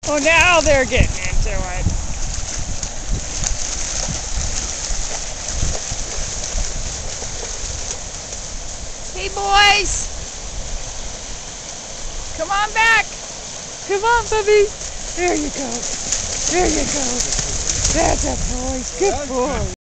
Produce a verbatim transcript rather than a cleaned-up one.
Oh, now they're getting into it. Hey, boys. Come on back. Come on, puppy. There you go. There you go. That's a boy. Good boy.